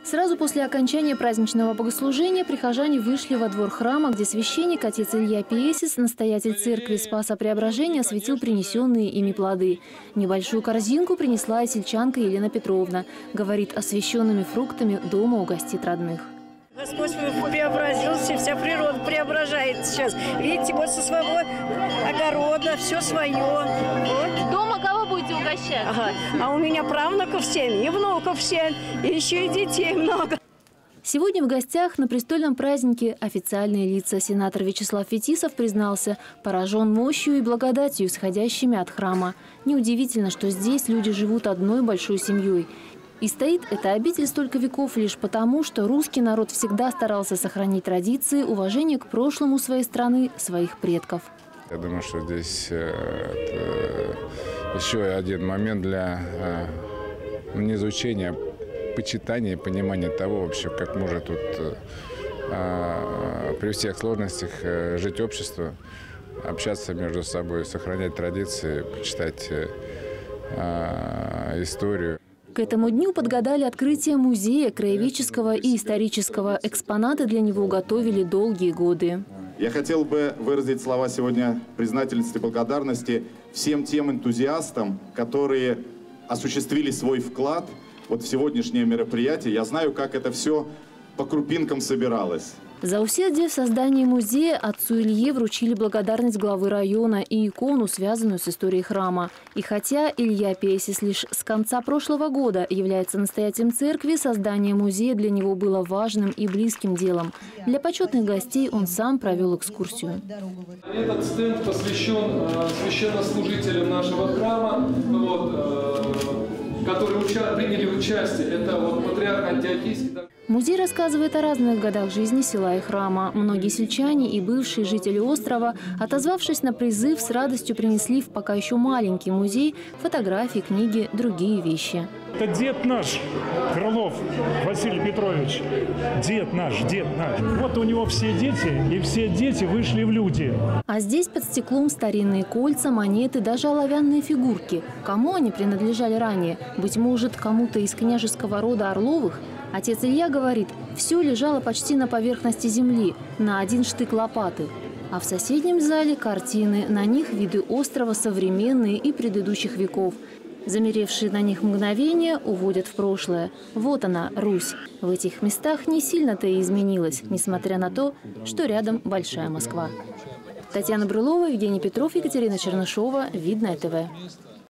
Сразу после окончания праздничного богослужения прихожане вышли во двор храма, где священник отец Илья Пиесис, настоятель церкви Спаса Преображения, осветил принесенные ими плоды. Небольшую корзинку принесла и сельчанка Елена Петровна. Говорит, освященными фруктами дома угостит родных. Господь преобразился, вся природа преображается сейчас. Видите, вот со своего огорода все свое. Вот. Дома кого будете угощать? Ага. А у меня правнуков 7, и внуков 7, и еще и детей много. Сегодня в гостях на престольном празднике официальные лица. Сенатор Вячеслав Фетисов признался, поражен мощью и благодатью, исходящими от храма. Неудивительно, что здесь люди живут одной большой семьей. И стоит эта обитель столько веков лишь потому, что русский народ всегда старался сохранить традиции, уважение к прошлому своей страны, своих предков. Я думаю, что здесь еще один момент для изучения, почитания и понимания того, вообще, как может тут при всех сложностях жить общество, общаться между собой, сохранять традиции, почитать историю. К этому дню подгадали открытие музея краеведческого и исторического. Экспонаты для него готовили долгие годы. Я хотел бы выразить слова сегодня признательности и благодарности всем тем энтузиастам, которые осуществили свой вклад вот в сегодняшнее мероприятие. Я знаю, как это все по крупинкам собиралось. За усердие в создании музея отцу Илье вручили благодарность главы района и икону, связанную с историей храма. И хотя Илья Пиесис лишь с конца прошлого года является настоятелем церкви, создание музея для него было важным и близким делом. Для почетных гостей он сам провел экскурсию. Этот стенд посвящен священнослужителям нашего храма, которые приняли участие. Это патриарх Антиохийский. Музей рассказывает о разных годах жизни села и храма. Многие сельчане и бывшие жители острова, отозвавшись на призыв, с радостью принесли в пока еще маленький музей фотографии, книги, другие вещи. Это дед наш, Крылов Василий Петрович. Дед наш, дед наш. Вот у него все дети, и все дети вышли в люди. А здесь под стеклом старинные кольца, монеты, даже оловянные фигурки. Кому они принадлежали ранее? Быть может, кому-то из княжеского рода Орловых? Отец Илья говорит, все лежало почти на поверхности земли, на один штык лопаты. А в соседнем зале картины, на них виды острова современные и предыдущих веков. Замеревшие на них мгновения уводят в прошлое. Вот она, Русь. В этих местах не сильно-то и изменилась, несмотря на то, что рядом Большая Москва. Татьяна Брюлова, Евгений Петров, Екатерина Чернышова. Видное ТВ.